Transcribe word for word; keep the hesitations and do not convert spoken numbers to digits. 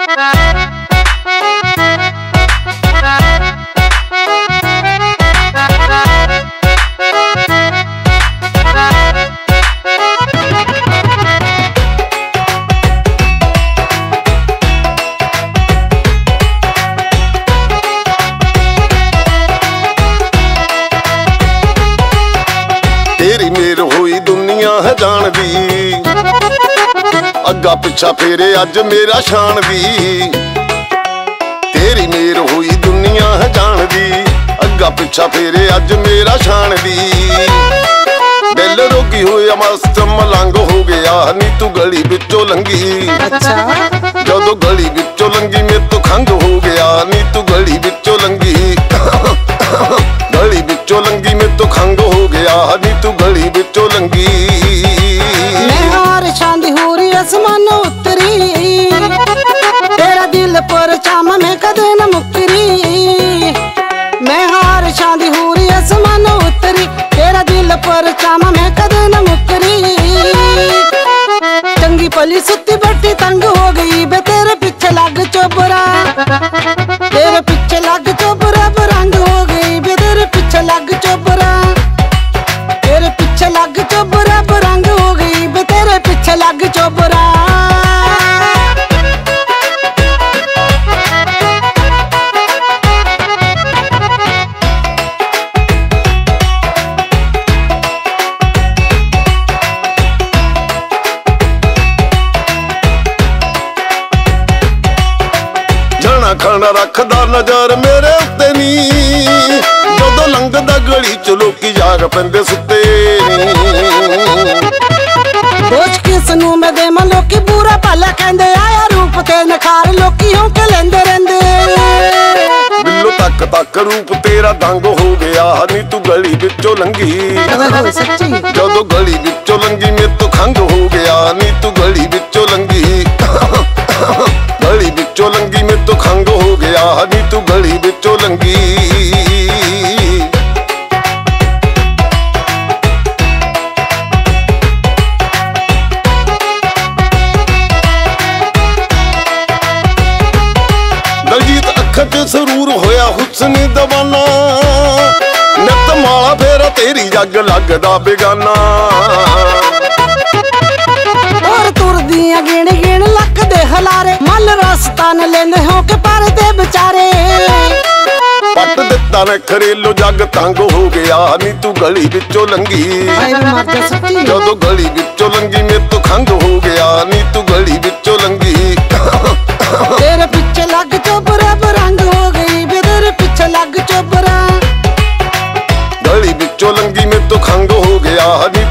तेरी मेर होई दुनिया है जानदी, अग्गा पिछा फेरे अज मेरा शान दी। तेरी मेर होई दुनिया है जानदी, अग्गा पिछा फेरे अज मेरा शान दी। दिल रोगी होया मस्त मलंग हो गया नी तू गली विचों लंघी। जदों गली विचों लंघी मेरे तो खंग हो गया नी तू गली विचों लंघी। गली विचों लंघी मेरे तो खंग हो गया नी तू गली विचों लंघी। मैं हार शांदी हूरी आसमान उतरी, तेरा दिल पर चाम में कदे न मुकरी। मैं हार शांदी हूरी आसमान उतरी, तेरा दिल पर चाम में कदे न मुकरी। चंगी पली सुती बट्टी तंग हो गई बे तेरे पीछे लग चोबरा। तेरे पीछे लग चोबरा बरंग हो गई बे तेरे पीछे लग चोबरा। तेरे पीछे लग चोबरा बरंग हो गई बे तेरे पीछे लग चोबरा। खाना रखदा नजर मेरे उत्ते नी, जदों लंघदा गली च लोकी जाग पैंदे सुत्ते नी। दोष किसनू मैं देवां लोकी बुरा भला कहंदे, आया रूप ते नखार लोकी होके लैंदे रहिंदे। बिल्लो तक तक रूप तेरा दंग हो गया नी तू गली विचों लंघी। जदों गली विचों लंघी मेरे तो खंग हो गया नी तू गली विचों लंघी। गली विचों लंघी मेरे तो खंग हो गया नी तू गली विचों लंघी। दलजीत अखां च सरूर होया हुस्न दवाना, नित माला फेरा तेरी जग लगदा बेगाना। और तुरदियां गिण गिण लक दे हलारे, मल रास्तान लेंदे हो के पर दे बेचारे। पट दिता ने खरेलो जग तंग हो गया नी तू गली विचों लंघी। जदों गली विचों लंघी मेरे तो खंग हो गया नी तू गली विचों लंघी। तेरे पीछे लग चोबरा बरंग हो गई बे तेरे पीछे लग चोबरा। गली विचों लंघी मेरे तो खंग हो गया नी